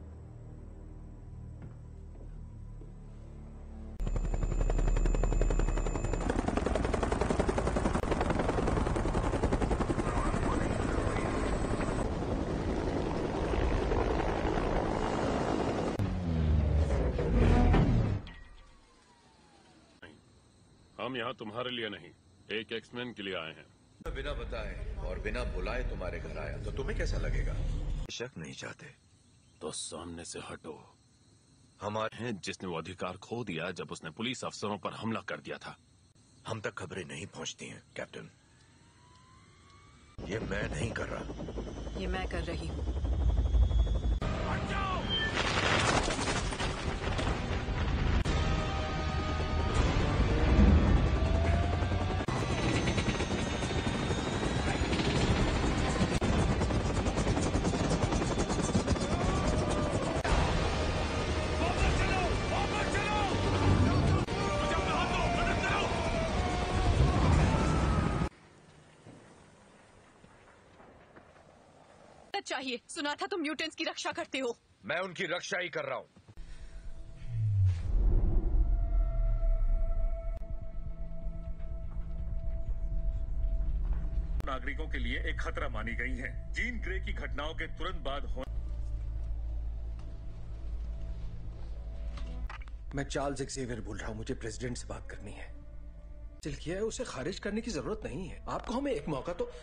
हम यहाँ तुम्हारे लिए नहीं, एक एक्समैन के लिए आए हैं। बिना बताए और बिना बुलाए तुम्हारे घर आया तो तुम्हें कैसा लगेगा? शक नहीं चाहते तो सामने से हटो। हमारे हैं जिसने वो अधिकार खो दिया जब उसने पुलिस अफसरों पर हमला कर दिया था। हम तक खबरें नहीं पहुंचती हैं कैप्टन। ये मैं नहीं कर रहा, ये मैं कर रही हूँ। चाहिए। सुना था तुम म्यूटेंट्स की रक्षा करते हो। मैं उनकी रक्षा ही कर रहा हूं। नागरिकों के लिए एक खतरा मानी गई हैं। जीन ग्रे की घटनाओं के तुरंत बाद मैं चार्ल्स एक्सेवियर बोल रहा हूं। मुझे प्रेसिडेंट से बात करनी है। दिल किया है, उसे खारिज करने की जरूरत नहीं है। आपको हमें एक मौका तो।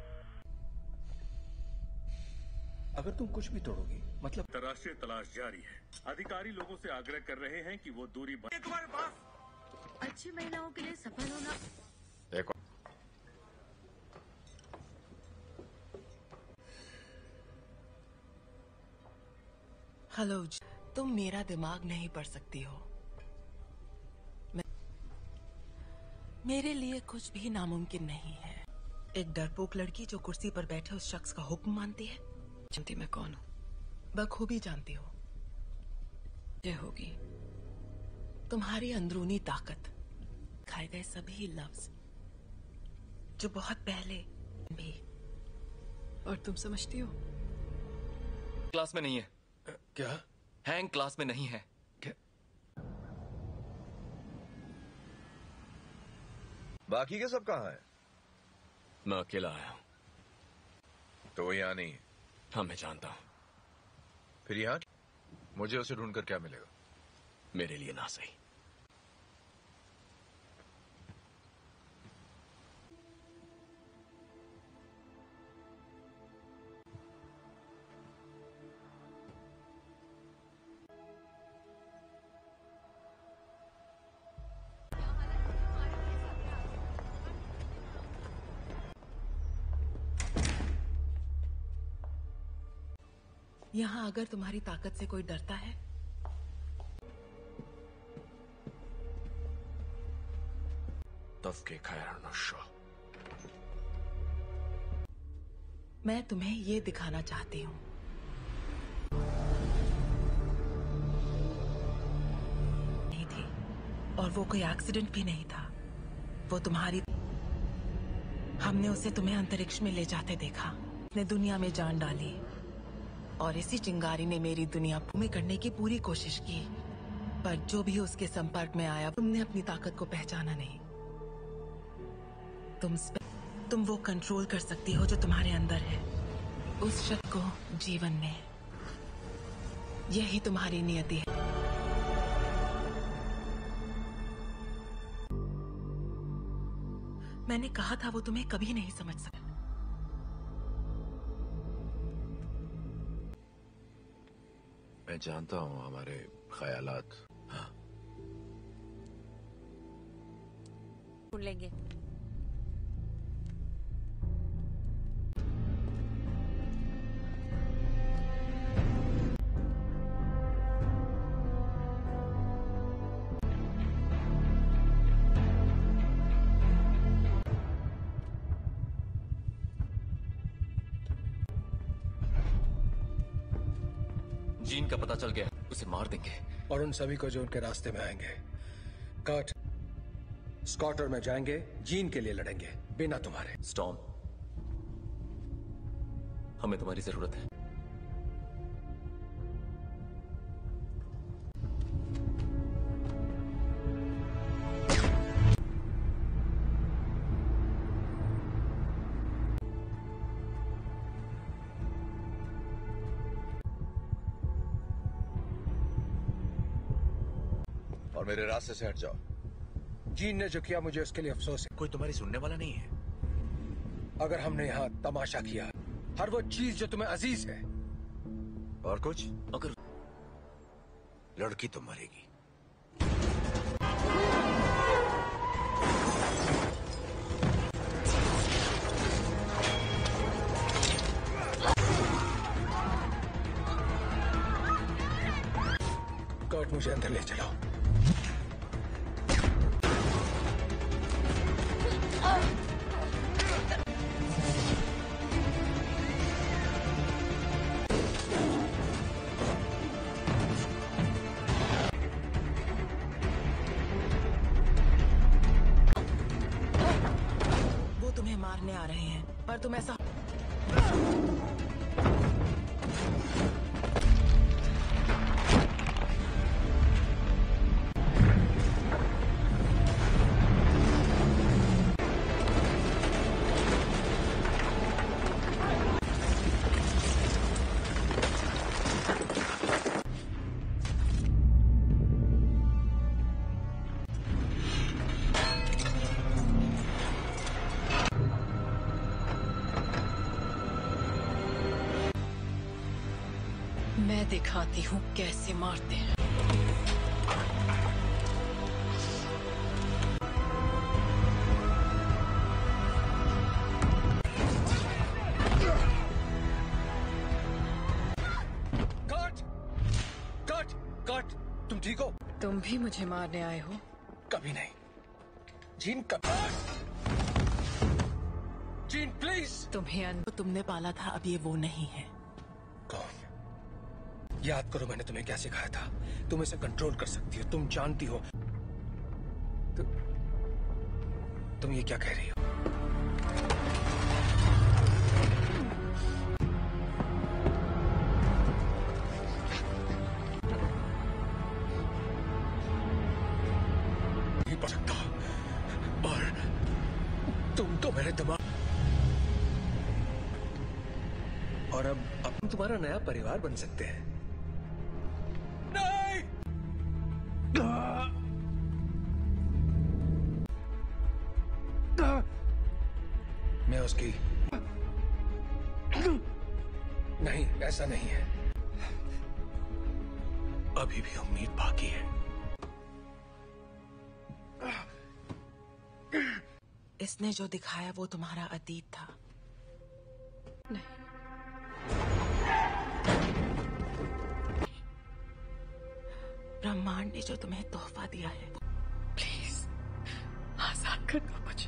अगर तुम कुछ भी तोड़ोगी मतलब। अंतर्राष्ट्रीय तलाश जारी है। अधिकारी लोगों से आग्रह कर रहे हैं कि वो दूरी तुम्हारे पास। अच्छी महिलाओं के लिए सफल होना। देखो, हेलो, तुम मेरा दिमाग नहीं पढ़ सकती हो। मेरे लिए कुछ भी नामुमकिन नहीं है। एक डरपोक लड़की जो कुर्सी पर बैठे उस शख्स का हुक्म मानती है। जानती मैं कौन हूँ? बखूबी जानती हो। ये होगी तुम्हारी अंदरूनी ताकत, खाए गए सभी लफ्ज जो बहुत पहले भी। और तुम समझती हो? क्लास में नहीं है। क्या? हैंग क्लास में नहीं है। क्या? बाकी के सब कहाँ हैं? मैं अकेला आया हूं। तो वो यहाँ नहीं है? हाँ, मैं जानता हूं। फिर यहाँ मुझे उसे ढूंढकर क्या मिलेगा? मेरे लिए ना सही। यहाँ अगर तुम्हारी ताकत से कोई डरता है तब खैर नशा। मैं तुम्हें ये दिखाना चाहती हूँ। नहीं थी और वो कोई एक्सीडेंट भी नहीं था। वो तुम्हारी, हमने उसे तुम्हें अंतरिक्ष में ले जाते देखा। उसने दुनिया में जान डाली और इसी चिंगारी ने मेरी दुनिया में करने की पूरी कोशिश की, पर जो भी उसके संपर्क में आया तुमने अपनी ताकत को पहचाना नहीं। तुम वो कंट्रोल कर सकती हो जो तुम्हारे अंदर है, उस शक्ति को जीवन में। यही तुम्हारी नियति है। मैंने कहा था वो तुम्हें कभी नहीं समझ सकता। मैं जानता हूँ हमारे ख्यालात। हाँ, सुन लेंगे। जीन का पता चल गया, उसे मार देंगे। और उन सभी को जो उनके रास्ते में आएंगे। कर्ट, स्कॉट और मैं जाएंगे, जीन के लिए लड़ेंगे बिना तुम्हारे। स्टॉर्म, हमें तुम्हारी जरूरत है। और मेरे रास्ते से हट जाओ। जीन ने जो किया मुझे उसके लिए अफसोस है। कोई तुम्हारी सुनने वाला नहीं है। अगर हमने यहाँ तमाशा किया, हर वो चीज जो तुम्हें अजीज है। और कुछ? अगर लड़की तो मरेगी। कर्ट, मुझे अंदर ले चलो। वो तुम्हें मारने आ रहे हैं, पर तुम ऐसा मैं दिखाती हूँ कैसे मारते हैं। कर्ट, कर्ट, कर्ट, तुम ठीक हो? तुम भी मुझे मारने आए हो? कभी नहीं। Jean, Jean please. तुम्हें तुमने पाला था, अब ये वो नहीं है। कौन? याद करो मैंने तुम्हें क्या सिखाया था। तुम इसे कंट्रोल कर सकती हो, तुम जानती हो। तुम ये क्या कह रही हो? नहीं पढ़ सकता। और तुम तो मेरे दिमाग, और अब हम तुम्हारा नया परिवार बन सकते हैं। नहीं! मैं उसकी, नहीं, ऐसा नहीं है। अभी भी उम्मीद बाकी है। इसने जो दिखाया वो तुम्हारा अतीत था। नहीं, ने जो तुम्हें तोहफा दिया है, प्लीज आजाद कर दो मुझे।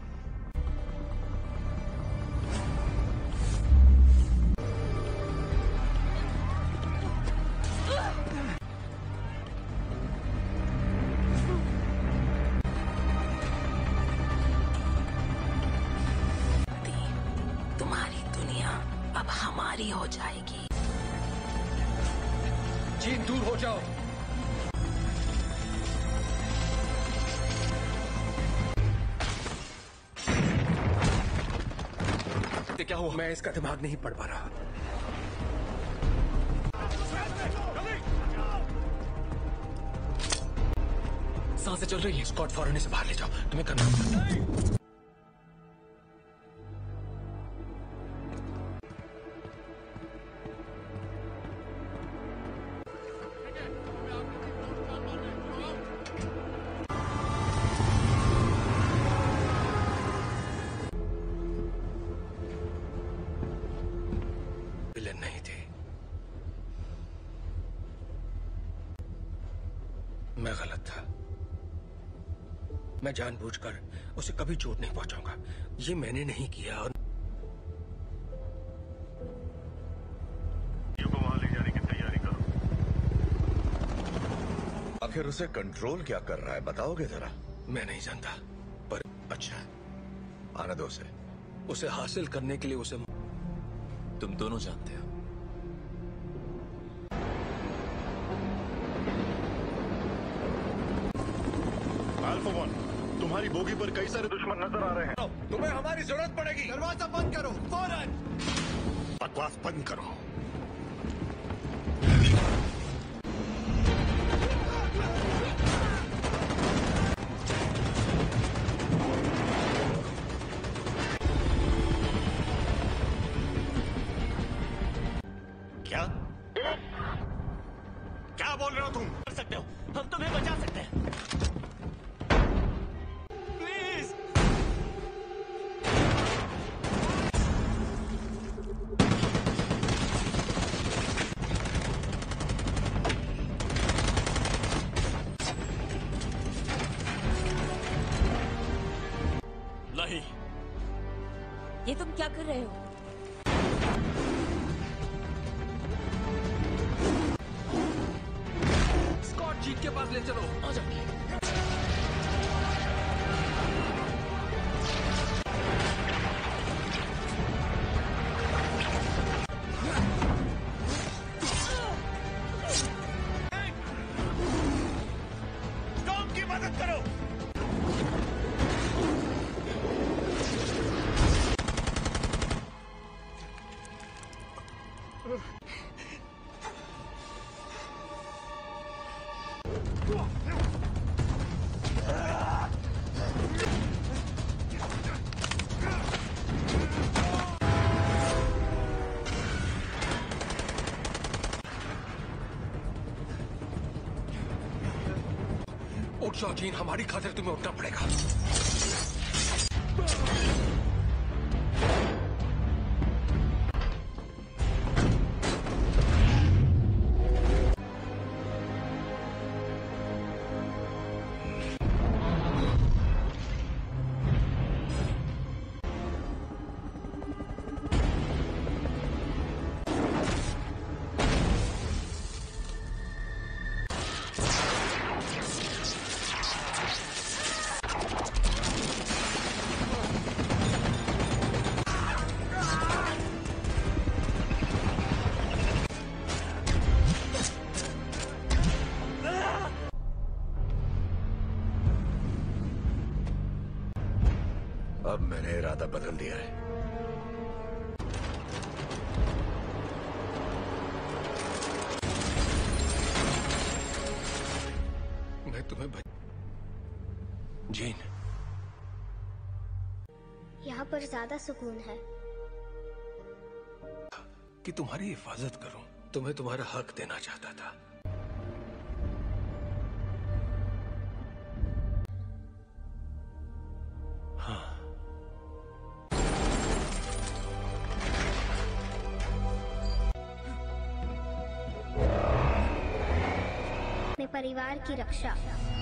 तुम्हारी दुनिया अब हमारी हो जाएगी। जीन, दूर हो जाओ। क्या हुआ? मैं इसका दिमाग नहीं पढ़ पा रहा। सांसें चल रही है। स्कॉट, फौरन इसे बाहर ले जाओ। तुम्हें करना होगा। विलेन नहीं थी, मैं गलत था। मैं जानबूझकर उसे कभी चोट नहीं पहुंचाऊंगा। ये मैंने नहीं किया। और को वहां ले जाने की तैयारी करो। आखिर उसे कंट्रोल क्या कर रहा है, बताओगे जरा? मैं नहीं जानता, पर अच्छा, आने दो उसे। उसे हासिल करने के लिए उसे तुम दोनों जानते हो। अल्फा 1, तुम्हारी बोगी पर कई सारे दुश्मन नजर आ रहे हैं। तुम्हें हमारी जरूरत पड़ेगी। दरवाजा बंद करो फौरन। बकवास बंद करो। क्या क्या बोल रहे हो तुम? कर सकते हो, हम तुम्हें बचा सकते हैं। प्लीज। नहीं, ये तुम क्या कर रहे हो? स्कॉट, जीन के पास ले चलो। आ जाओ। टॉम की मदद करो। उठ जाओ जीन, हमारी खातिर तुम्हें उठना पड़ेगा। अब मैंने इरादा बदल दिया है। मैं तुम्हें जीन, यहाँ पर ज्यादा सुकून है। कि तुम्हारी हिफाजत करूं। तुम्हें तुम्हारा हक देना चाहता था। हाँ, अपने परिवार की रक्षा।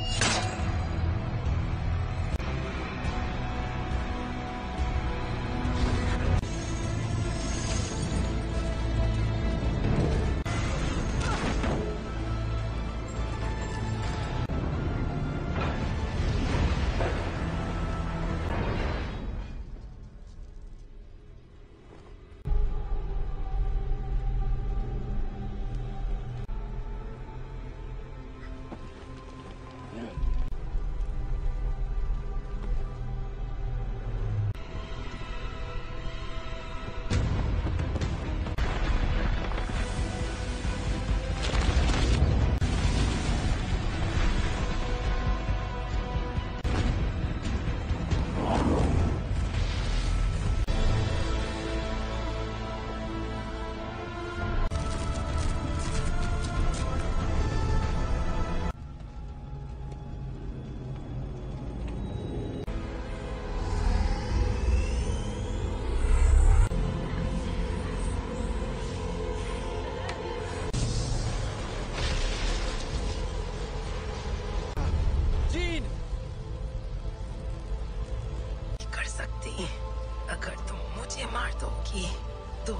अगर तुम मुझे मार दोगी तो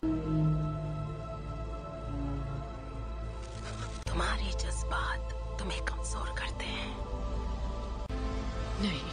तुम्हारे जज्बात तुम्हें कमजोर करते हैं। नहीं,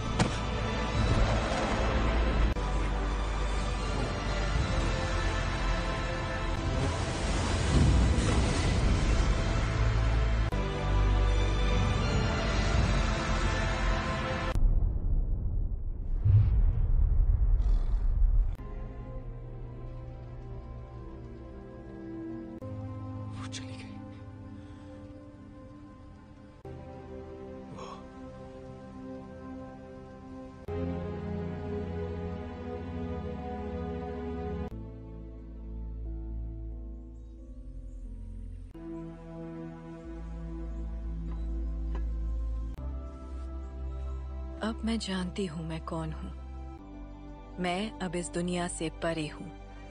चली गई। वो अब मैं जानती हूँ मैं कौन हूँ। मैं अब इस दुनिया से परे हूँ।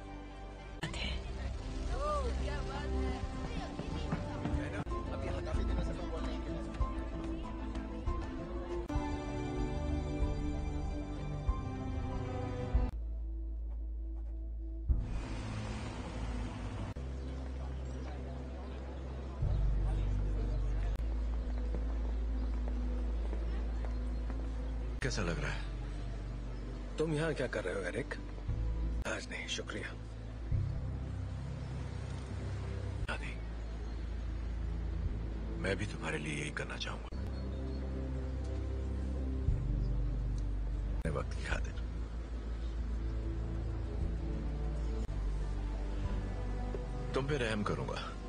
कैसा लग रहा है? तुम यहाँ क्या कर रहे हो एरिक? आज नहीं, शुक्रिया। नहीं, मैं भी तुम्हारे लिए यही करना चाहूंगा। वक्त की खातिर तुम पे रहम करूंगा।